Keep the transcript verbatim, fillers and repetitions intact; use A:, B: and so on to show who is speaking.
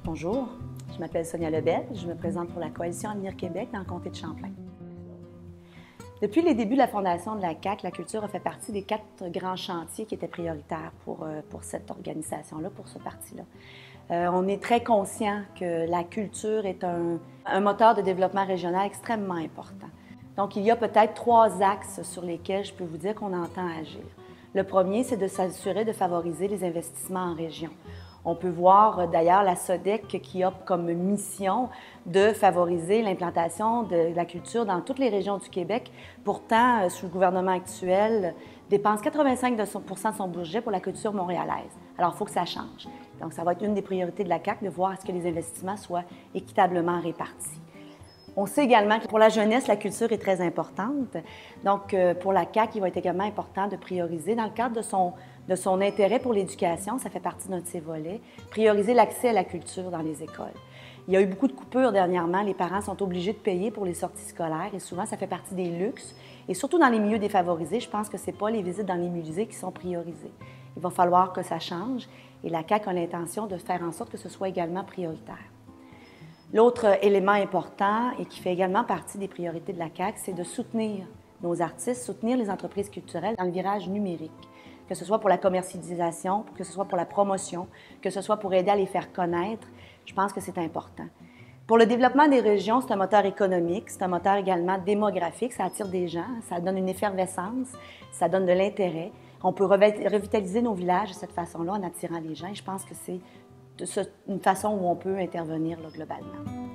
A: Bonjour, je m'appelle Sonia Lebel, je me présente pour la Coalition Avenir Québec dans le comté de Champlain. Depuis les débuts de la fondation de la C A Q, la culture a fait partie des quatre grands chantiers qui étaient prioritaires pour, pour cette organisation-là, pour ce parti-là. Euh, on est très conscient que la culture est un, un moteur de développement régional extrêmement important. Donc, il y a peut-être trois axes sur lesquels je peux vous dire qu'on entend agir. Le premier, c'est de s'assurer de favoriser les investissements en région. On peut voir d'ailleurs la S O D E C qui a comme mission de favoriser l'implantation de la culture dans toutes les régions du Québec. Pourtant, sous le gouvernement actuel, dépense quatre-vingt-cinq pour cent de son budget pour la culture montréalaise. Alors, il faut que ça change. Donc, ça va être une des priorités de la C A Q de voir à ce que les investissements soient équitablement répartis. On sait également que pour la jeunesse, la culture est très importante. Donc, pour la C A Q, il va être également important de prioriser, dans le cadre de son, de son intérêt pour l'éducation, ça fait partie d'un de ses volets, prioriser l'accès à la culture dans les écoles. Il y a eu beaucoup de coupures dernièrement. Les parents sont obligés de payer pour les sorties scolaires et souvent, ça fait partie des luxes. Et surtout dans les milieux défavorisés, je pense que ce n'est pas les visites dans les musées qui sont priorisées. Il va falloir que ça change et la C A Q a l'intention de faire en sorte que ce soit également prioritaire. L'autre élément important et qui fait également partie des priorités de la C A Q, c'est de soutenir nos artistes, soutenir les entreprises culturelles dans le virage numérique, que ce soit pour la commercialisation, que ce soit pour la promotion, que ce soit pour aider à les faire connaître. Je pense que c'est important. Pour le développement des régions, c'est un moteur économique, c'est un moteur également démographique, ça attire des gens, ça donne une effervescence, ça donne de l'intérêt. On peut revitaliser nos villages de cette façon-là en attirant les gens et je pense que c'est une façon où on peut intervenir là, globalement.